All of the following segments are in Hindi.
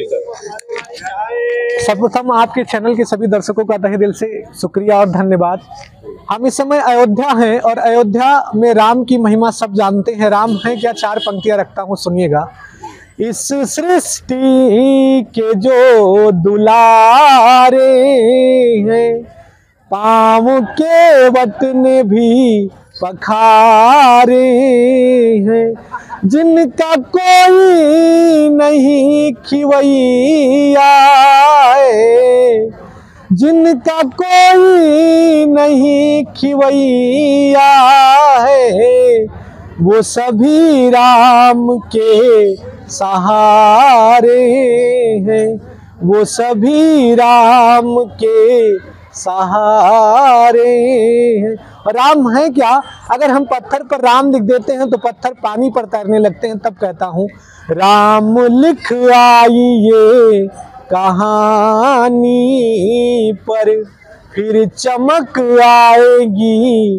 जी सर। सर्वप्रथम आपके चैनल के सभी दर्शकों का तहे दिल से शुक्रिया और धन्यवाद। हम इस समय अयोध्या हैं और अयोध्या में राम की महिमा सब जानते हैं। राम है क्या, चार पंक्तियां रखता हूँ, सुनिएगा। इस सृष्टि के जो दुलारे हैं, पाँव के वट ने भी पखारे हैं, जिनका कोई नहीं खिवैया है, जिनका कोई नहीं खिवैया है, वो सभी राम के सहारे हैं, वो सभी राम के सहारे हैं। राम है क्या, अगर हम पत्थर पर राम लिख देते हैं तो पत्थर पानी पर तैरने लगते हैं। तब कहता हूँ राम लिख आई ये कहानी पर, फिर चमक आएगी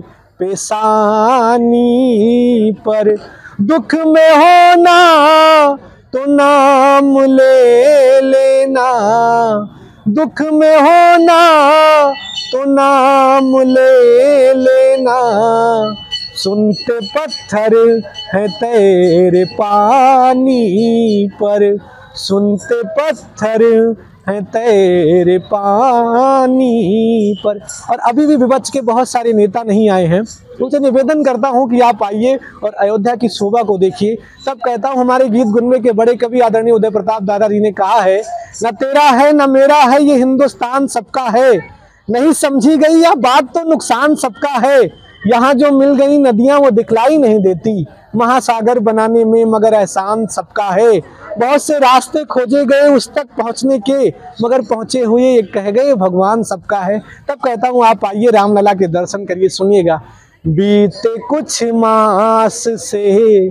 पेशानी पर। दुख में होना तो नाम ले लेना, दुख में होना तो नाम ले लेना, सुनते पत्थर है तेरे पानी पर, सुनते पत्थर है तेरे पानी पर। और अभी भी विपक्ष के बहुत सारे नेता नहीं आए हैं, उनसे निवेदन करता हूं कि आप आइए और अयोध्या की शोभा को देखिए। तब कहता हूं हमारे गीत गुनवे के बड़े कवि आदरणीय उदय प्रताप दादाजी ने कहा है, न तेरा है न मेरा है ये हिंदुस्तान सबका है, नहीं समझी गई यह बात तो नुकसान सबका है, यहाँ जो मिल गई नदियां वो दिखलाई नहीं देती, महासागर बनाने में मगर एहसान सबका है। बहुत से रास्ते खोजे गए उस तक पहुंचने के, मगर पहुंचे हुए ये कह गए भगवान सबका है। तब कहता हूँ आप आइए रामलला के दर्शन करिए, सुनिएगा। बीते कुछ मास से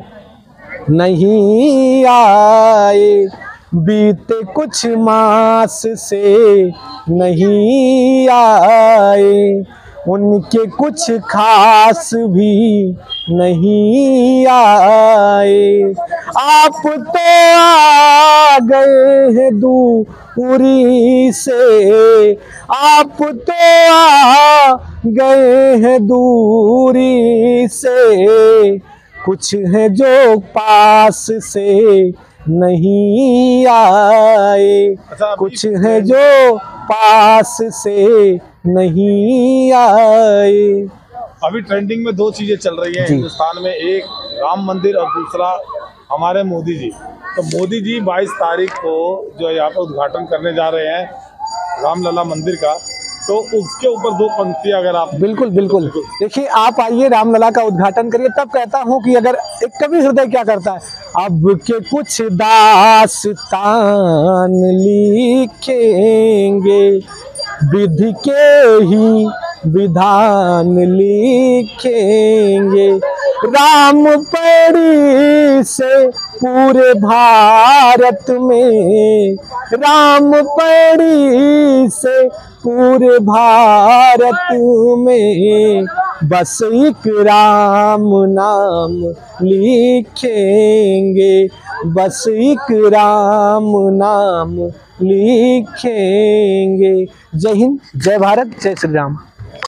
नहीं आए, बीते कुछ मास से नहीं आए, उनके कुछ खास भी नहीं आए, आप तो आ गए हैं दूरी से, आप तो आ गए हैं दूरी से, कुछ है जो पास से नहीं आए, कुछ है जो पास से नहीं आए। अभी ट्रेंडिंग में दो चीजें चल रही हैं हिंदुस्तान में, एक राम मंदिर और दूसरा हमारे मोदी जी। तो मोदी जी 22 तारीख को जो यहाँ पे उद्घाटन करने जा रहे हैं रामलला मंदिर का, तो उसके ऊपर दो पंक्तियां अगर आप। बिल्कुल बिल्कुल, देखिए आप आइए रामलला का उद्घाटन करिए। तब कहता हूँ कि अगर एक कवि हृदय क्या करता है, अब के कुछ दास्तान लिखेंगे, विधि के ही विधान लिखेंगे, राम पड़ी से पूरे भारत में, राम पड़ी से पूरे भारत में, बस एक राम नाम लिखेंगे, बस एक राम नाम लिखेंगे। जय हिंद, जय भारत, जय श्री राम।